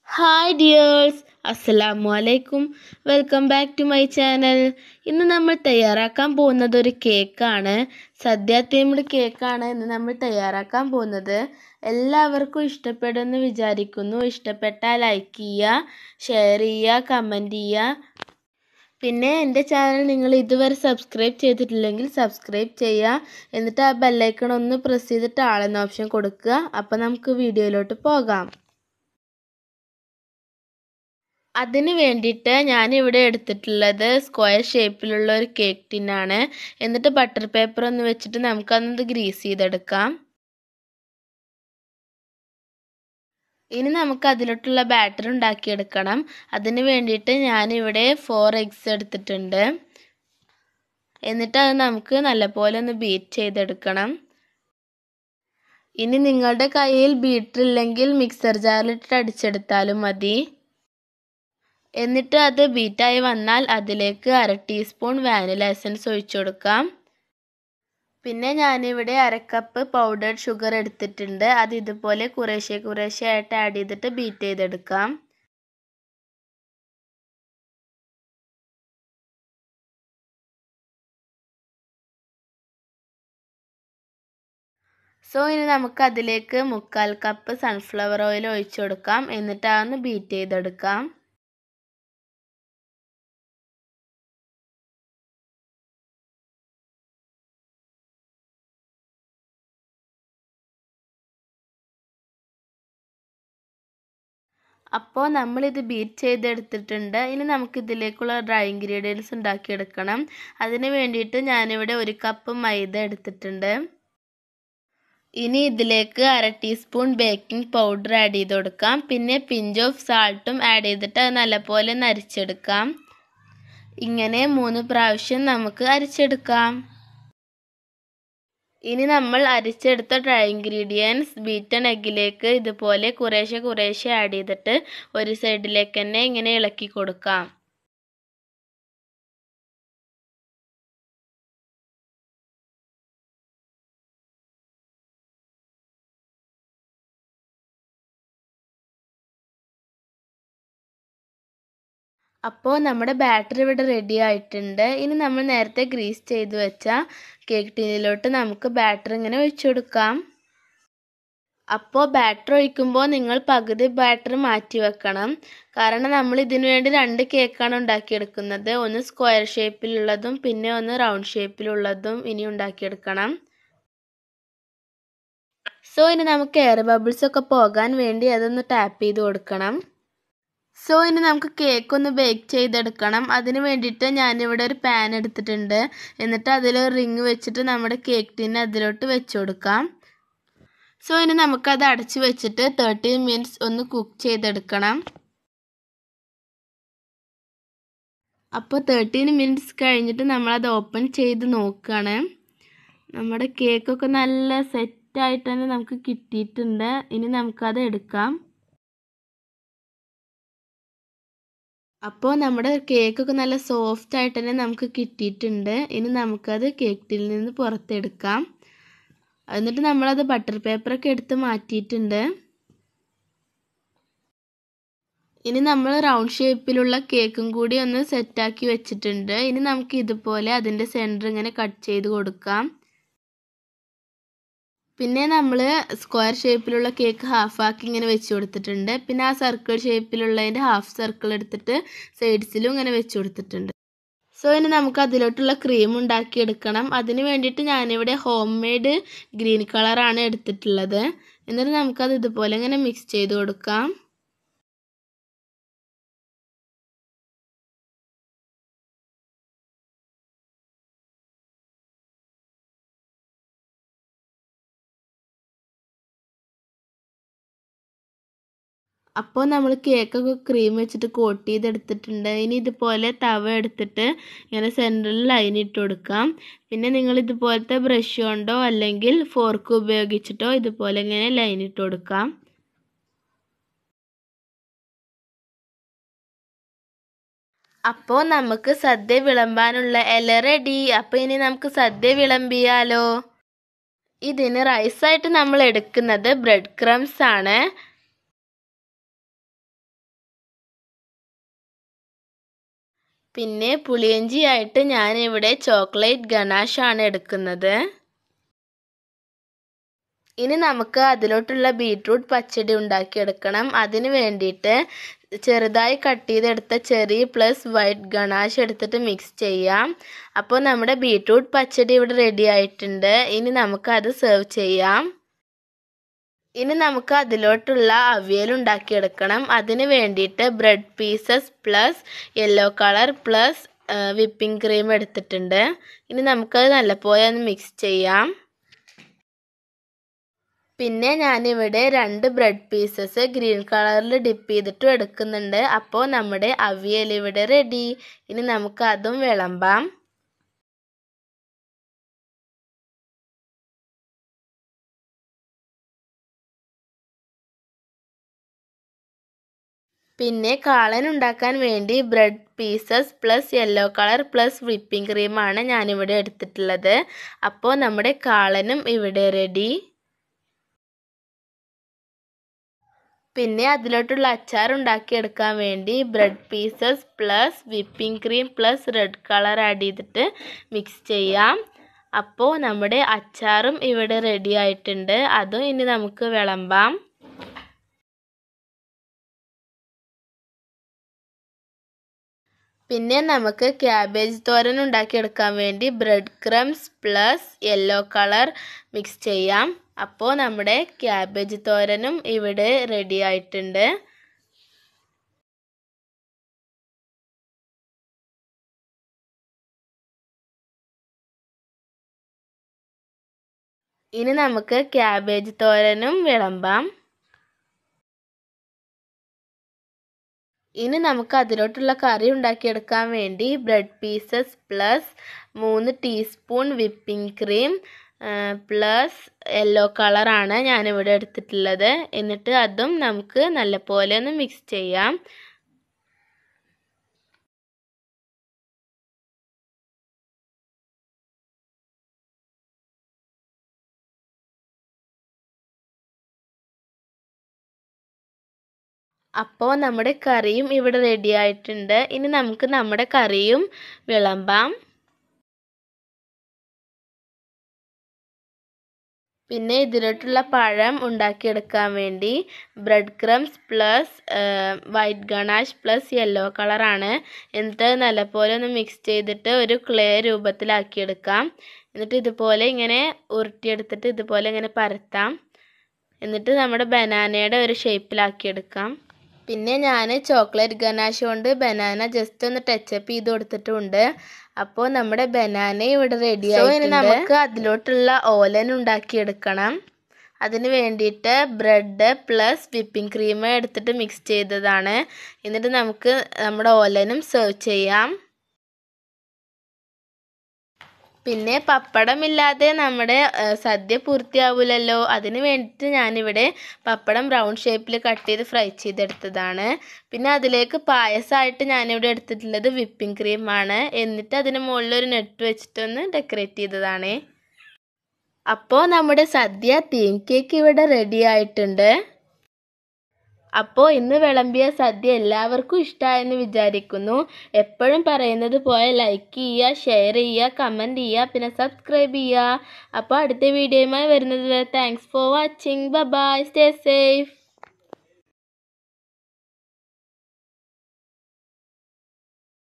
Hi dears, അസ്സലാമു അലൈക്കും. Welcome back to my channel. ഇന്ന് നമ്മൾ തയ്യാറാക്കാൻ പോകുന്നത് ഒരു കേക്കാണ്. സദ്യ തീംഡ് കേക്കാണ് ഇന്ന് നമ്മൾ തയ്യാറാക്കാൻ പോകുന്നത്. എല്ലാവർക്കും ഇഷ്ടപ്പെടുമെന്ന് വിചാരിക്കുന്നു. ഇഷ്ടപ്പെട്ടാൽ ലൈക്ക് ചെയ്യുക, ഷെയർ ചെയ്യുക, കമൻറ്റ് ചെയ്യുക. പിന്നെ എൻ്റെ ചാനൽ നിങ്ങൾ ഇതുവരെ സബ്സ്ക്രൈബ് ചെയ്തിട്ടില്ലെങ്കിൽ സബ്സ്ക്രൈബ് ചെയ്യുക. എന്നിട്ട് ആ ബെല്ലൈക്കൺ ഒന്ന് പ്രസ് ചെയ്തിട്ട് ആളെന്ന ഓപ്ഷൻ കൊടുക്കുക. അപ്പോൾ നമുക്ക് വീഡിയോയിലോട്ട് പോകാം. അതിന് വേണ്ടിയിട്ട് ഞാനിവിടെ എടുത്തിട്ടുള്ളത് സ്ക്വയർ ഷേപ്പിലുള്ള ഒരു കേക്ക് ടിന്നാണ്. എന്നിട്ട് ബട്ടർ പേപ്പർ ഒന്ന് വെച്ചിട്ട് നമുക്കതൊന്ന് ഗ്രീസ് ചെയ്തെടുക്കാം. ഇനി നമുക്ക് അതിലോട്ടുള്ള ബാറ്റർ ഉണ്ടാക്കിയെടുക്കണം. അതിന് വേണ്ടിയിട്ട് ഞാനിവിടെ 4 eggs എടുത്തിട്ടുണ്ട്. എന്നിട്ട് അത് നമുക്ക് നല്ലപോലെ ഒന്ന് ബീറ്റ് ചെയ്തെടുക്കണം. ഇനി നിങ്ങളുടെ കയ്യിൽ ബീറ്റർ ഇല്ലെങ്കിൽ മിക്സർ ജാറിലിട്ട് അടിച്ചെടുത്താലും മതി. എന്നിട്ട് അത് ബീറ്റായി വന്നാൽ അതിലേക്ക് 1/2 ടീസ്പൂൺ വാനില എസൻസ് ഒഴിച്ചു കൊടുക്കാം. പിന്നെ ഞാനിവിടെ 1/2 കപ്പ് പൗഡർഡ് ഷുഗർ എടുത്തിട്ടുണ്ട്. അത് ഇതുപോലെ കുറേശ്ശെ ആയിട്ട് ആഡ് ചെയ്തിട്ട് ബീറ്റ് ചെയ്തെടുക്കാം. ഇനി നമുക്ക് അതിലേക്ക് 1/4 കപ്പ് സൺഫ്ലവർ ഓയിൽ ഒഴിച്ചു കൊടുക്കാം. എന്നിട്ട് അതൊന്ന് ബീറ്റ് ചെയ്തെടുക്കാം. അപ്പോൾ നമ്മളിത് ബീറ്റ് ചെയ്തെടുത്തിട്ടുണ്ട്. ഇനി നമുക്കിതിലേക്കുള്ള ഡ്രൈ ഇൻഗ്രീഡിയൻസ് ഉണ്ടാക്കിയെടുക്കണം. അതിന് വേണ്ടിയിട്ട് ഞാനിവിടെ 1 കപ്പ് മൈദ എടുത്തിട്ടുണ്ട്. ഇനി ഇതിലേക്ക് 1/2 ടീസ്പൂൺ ബേക്കിംഗ് പൗഡർ ആഡ് ചെയ്ത് കൊടുക്കാം. പിന്നെ പിഞ്ച് ഓഫ് സാൾട്ടും ആഡ് ചെയ്തിട്ട് അത് നല്ലപോലെ അരിച്ചെടുക്കാം. ഇങ്ങനെ 3 പ്രാവശ്യം നമുക്ക് അരിച്ചെടുക്കാം. ഇനി നമ്മൾ അരിച്ചെടുത്ത ഡ്രൈ ഇൻഗ്രീഡിയൻസ് ബീറ്റൺ എഗ്ഗിലേക്ക് ഇതുപോലെ കുറേശ്ശെ ആഡ് ചെയ്തിട്ട് ഒരു സൈഡിലേക്ക് തന്നെ ഇങ്ങനെ ഇളക്കി കൊടുക്കാം. അപ്പോൾ നമ്മുടെ ബാറ്റർ ഇവിടെ റെഡി ആയിട്ടുണ്ട്. ഇനി നമ്മൾ നേരത്തെ ഗ്രീസ് ചെയ്ത് വെച്ച കേക്ക് ടിന്നിലോട്ട് നമുക്ക് ബാറ്റർ ഇങ്ങനെ ഒഴിച്ചു കൊടുക്കാം. അപ്പോൾ ബാറ്റർ ഒഴിക്കുമ്പോൾ നിങ്ങൾ പകുതി ബാറ്റർ മാറ്റി വെക്കണം. കാരണം നമ്മൾ ഇതിനു വേണ്ടി 2 കേക്കാണ് ഉണ്ടാക്കിയെടുക്കുന്നത്. ഒന്ന് സ്ക്വയർ ഷേപ്പിലുള്ളതും പിന്നെ ഒന്ന് റൗണ്ട് ഷേപ്പിലുള്ളതും ഇനി ഉണ്ടാക്കിയെടുക്കണം. ഇനി നമുക്ക് എയർ ബബിൾസ് ഒക്കെ പോകാൻ വേണ്ടി അതൊന്ന് ടാപ്പ് ചെയ്ത് കൊടുക്കണം. ഇനി നമുക്ക് കേക്ക് ഒന്ന് ബേക്ക് ചെയ്തെടുക്കണം. അതിന് വേണ്ടിയിട്ട് ഞാനിവിടെ ഒരു പാൻ എടുത്തിട്ടുണ്ട്. എന്നിട്ട് അതിൽ റിങ് വെച്ചിട്ട് നമ്മുടെ കേക്ക് ടിന്ന് അതിലോട്ട് വെച്ച് കൊടുക്കാം. ഇനി നമുക്കത് അടച്ച് വെച്ചിട്ട് 30 മിനിറ്റ്സ് ഒന്ന് കുക്ക് ചെയ്തെടുക്കണം. അപ്പോൾ 30 മിനിറ്റ്സ് കഴിഞ്ഞിട്ട് നമ്മളത് ഓപ്പൺ ചെയ്ത് നോക്കുകയാണ്. നമ്മുടെ കേക്കൊക്കെ നല്ല സെറ്റായിട്ട് തന്നെ നമുക്ക് കിട്ടിയിട്ടുണ്ട്. ഇനി നമുക്കത് എടുക്കാം. അപ്പോൾ നമ്മുടെ കേക്കൊക്കെ നല്ല സോഫ്റ്റ് ആയിട്ട് തന്നെ നമുക്ക് കിട്ടിയിട്ടുണ്ട്. ഇനി നമുക്കത് കേക്ക് ടിന്നിൽ നിന്ന് പുറത്തെടുക്കാം. എന്നിട്ട് നമ്മളത് ബട്ടർ പേപ്പറൊക്കെ എടുത്ത് മാറ്റിയിട്ടുണ്ട്. ഇനി നമ്മൾ റൗണ്ട് ഷേപ്പിലുള്ള കേക്കും കൂടി ഒന്ന് സെറ്റാക്കി വെച്ചിട്ടുണ്ട്. ഇനി നമുക്ക് ഇതുപോലെ അതിൻ്റെ സെൻറ്റർ ഇങ്ങനെ കട്ട് ചെയ്ത് കൊടുക്കാം. പിന്നെ നമ്മൾ സ്ക്വയർ ഷേപ്പിലുള്ള കേക്ക് ഹാഫാക്കി ഇങ്ങനെ വെച്ച് കൊടുത്തിട്ടുണ്ട്. പിന്നെ ആ സർക്കിൾ ഷേപ്പിലുള്ളതിൻ്റെ ഹാഫ് സർക്കിൾ എടുത്തിട്ട് സൈഡ്സിലും ഇങ്ങനെ വെച്ച് കൊടുത്തിട്ടുണ്ട്. ഇനി നമുക്ക് അതിലോട്ടുള്ള ക്രീം ഉണ്ടാക്കിയെടുക്കണം. അതിന് വേണ്ടിയിട്ട് ഞാനിവിടെ ഹോം മെയ്ഡ് ഗ്രീൻ കളറാണ് എടുത്തിട്ടുള്ളത്. എന്നിട്ട് നമുക്കത് ഇതുപോലെ ഇങ്ങനെ മിക്സ് ചെയ്ത് കൊടുക്കാം. അപ്പോൾ നമ്മൾ കേക്കൊക്കെ ക്രീം വെച്ചിട്ട് കോട്ട് ചെയ്തെടുത്തിട്ടുണ്ട്. ഇനി ഇതുപോലെ തവ എടുത്തിട്ട് ഇങ്ങനെ സെൻറ്ററിൽ ലൈൻ ഇട്ട് കൊടുക്കാം. പിന്നെ നിങ്ങൾ ഇതുപോലത്തെ ബ്രഷ് കൊണ്ടോ അല്ലെങ്കിൽ ഫോർക്ക് ഉപയോഗിച്ചിട്ടോ ഇതുപോലെ ഇങ്ങനെ ലൈൻ ഇട്ട് കൊടുക്കാം. അപ്പോൾ നമുക്ക് സദ്യ വിളമ്പാനുള്ള ഇല റെഡി. അപ്പോൾ ഇനി നമുക്ക് സദ്യ വിളമ്പിയാലോ. ഇതിന് റൈസായിട്ട് നമ്മൾ എടുക്കുന്നത് ബ്രെഡ് ക്രംസ് ആണ്. പിന്നെ പുളിയിഞ്ചി ആയിട്ട് ഞാനിവിടെ ചോക്ലേറ്റ് ഗനാഷ് ആണ് എടുക്കുന്നത്. ഇനി നമുക്ക് അതിലോട്ടുള്ള ബീട്രൂട്ട് പച്ചടി ഉണ്ടാക്കിയെടുക്കണം. അതിന് വേണ്ടിയിട്ട് ചെറുതായി കട്ട് ചെയ്തെടുത്ത ചെറി പ്ലസ് വൈറ്റ് ഗനാഷ് എടുത്തിട്ട് മിക്സ് ചെയ്യാം. അപ്പോൾ നമ്മുടെ ബീട്രൂട്ട് പച്ചടി ഇവിടെ റെഡി ആയിട്ടുണ്ട്. ഇനി നമുക്ക് അത് സെർവ് ചെയ്യാം. ഇനി നമുക്ക് അതിലോട്ടുള്ള അവിയൽ ഉണ്ടാക്കിയെടുക്കണം. അതിന് വേണ്ടിയിട്ട് bread pieces plus yellow colour plus whipping cream എടുത്തിട്ടുണ്ട്. ഇനി നമുക്കത് നല്ലപോലെ ഒന്ന് മിക്സ് ചെയ്യാം. പിന്നെ ഞാനിവിടെ 2 ബ്രെഡ് പീസസ് ഗ്രീൻ കളറിൽ ഡിപ്പ് ചെയ്തിട്ടും എടുക്കുന്നുണ്ട്. അപ്പോൾ നമ്മുടെ അവിയൽ ഇവിടെ റെഡി. ഇനി നമുക്ക് അതും വിളമ്പാം. പിന്നെ കാളൻ ഉണ്ടാക്കാൻ വേണ്ടി bread pieces plus yellow colour plus whipping ക്രീമാണ് ഞാനിവിടെ എടുത്തിട്ടുള്ളത്. അപ്പോൾ നമ്മുടെ കാളനും ഇവിടെ റെഡി. പിന്നെ അതിലോട്ടുള്ള അച്ചാർ ഉണ്ടാക്കിയെടുക്കാൻ വേണ്ടി bread pieces plus whipping cream plus red colour add ചെയ്തിട്ട് മിക്സ് ചെയ്യാം. അപ്പോൾ നമ്മുടെ അച്ചാറും ഇവിടെ റെഡി ആയിട്ടുണ്ട്. അതും ഇനി നമുക്ക് വിളമ്പാം. പിന്നെ നമുക്ക് ക്യാബേജ് തോരൻ ഉണ്ടാക്കിയെടുക്കാൻ വേണ്ടി bread crumbs plus yellow colour mix ചെയ്യാം. അപ്പോൾ നമ്മുടെ ക്യാബേജ് തോരനും ഇവിടെ റെഡി ആയിട്ടുണ്ട്. ഇനി നമുക്ക് ക്യാബേജ് തോരനും വിളമ്പാം. ഇനി നമുക്ക് അതിലോട്ടുള്ള കറി ഉണ്ടാക്കിയെടുക്കാൻ വേണ്ടി bread pieces plus 3 teaspoon whipping cream plus yellow കളറാണ് ഞാനിവിടെ എടുത്തിട്ടുള്ളത്. എന്നിട്ട് അതും നമുക്ക് നല്ലപോലെ ഒന്ന് മിക്സ് ചെയ്യാം. അപ്പോൾ നമ്മുടെ കറിയും ഇവിടെ റെഡി ആയിട്ടുണ്ട്. ഇനി നമുക്ക് നമ്മുടെ കറിയും വിളമ്പാം. പിന്നെ ഇതിലോട്ടുള്ള പഴം ഉണ്ടാക്കിയെടുക്കാൻ വേണ്ടി bread crumbs plus white ganache plus yellow കളറാണ്. എന്നിട്ട് നല്ലപോലെ ഒന്ന് മിക്സ് ചെയ്തിട്ട് ഒരു ക്ലേ രൂപത്തിലാക്കിയെടുക്കാം. എന്നിട്ട് ഇതുപോലെ ഇങ്ങനെ ഉരുട്ടിയെടുത്തിട്ട് ഇതുപോലെ ഇങ്ങനെ പരത്താം. എന്നിട്ട് നമ്മുടെ ബനാനയുടെ ഒരു ഷേപ്പിലാക്കിയെടുക്കാം. പിന്നെ ഞാൻ ചോക്ലേറ്റ് ഗനാഷ് കൊണ്ട് ബനാന ജസ്റ്റ് ഒന്ന് ടച്ചപ്പ് ചെയ്ത് കൊടുത്തിട്ടുണ്ട്. അപ്പോൾ നമ്മുടെ ബനാന ഇവിടെ റെഡി ആയിട്ടുണ്ട്. ഇനി നമുക്ക് അതിലോട്ടുള്ള ഓലൻ ഉണ്ടാക്കിയെടുക്കണം. അതിന് വേണ്ടിയിട്ട് ബ്രെഡ് പ്ലസ് വിപ്പിംഗ് ക്രീം എടുത്തിട്ട് മിക്സ് ചെയ്തതാണ്. എന്നിട്ട് നമുക്ക് നമ്മുടെ ഓലനും സെർവ് ചെയ്യാം. പിന്നെ പപ്പടമില്ലാതെ നമ്മുടെ സദ്യ പൂർത്തിയാവില്ലല്ലോ. അതിന് വേണ്ടിയിട്ട് ഞാനിവിടെ പപ്പടം റൗണ്ട് ഷേപ്പിൽ കട്ട് ചെയ്ത് ഫ്രൈ ചെയ്തെടുത്തതാണ്. പിന്നെ അതിലേക്ക് പായസമായിട്ട് ഞാനിവിടെ എടുത്തിട്ടുള്ളത് വിപ്പിംഗ് ക്രീമാണ്. എന്നിട്ട് അതിന് മുകളിൽ ഒരു നെറ്റ് വെച്ചിട്ടൊന്ന് ഡെക്കറേറ്റ് ചെയ്തതാണ്. അപ്പോൾ നമ്മുടെ സദ്യ തീം കേക്ക് ഇവിടെ റെഡി ആയിട്ടുണ്ട്. അപ്പോൾ ഇന്ന് വിളമ്പിയ സദ്യ എല്ലാവർക്കും ഇഷ്ടമായെന്ന് വിചാരിക്കുന്നു. എപ്പോഴും പറയുന്നത് പോലെ ലൈക്ക് ചെയ്യുക, ഷെയർ ചെയ്യുക, കമൻറ്റ് ചെയ്യുക, പിന്നെ സബ്സ്ക്രൈബ് ചെയ്യുക. അപ്പോൾ അടുത്ത വീഡിയോയുമായി വരുന്നത് വരെ thanks for watching. Bye bye. Stay safe.